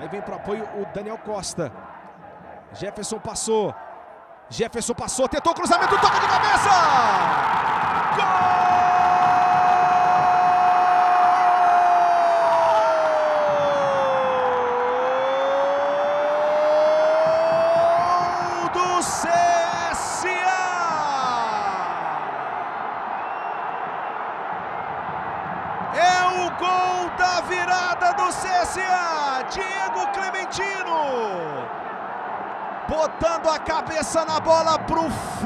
Aí vem para apoio o Daniel Costa. Jefferson passou. Jefferson passou, tentou o cruzamento, toca de cabeça! Gol do CSA! É o gol da virada do CSA, Diego Clementino, botando a cabeça na bola pro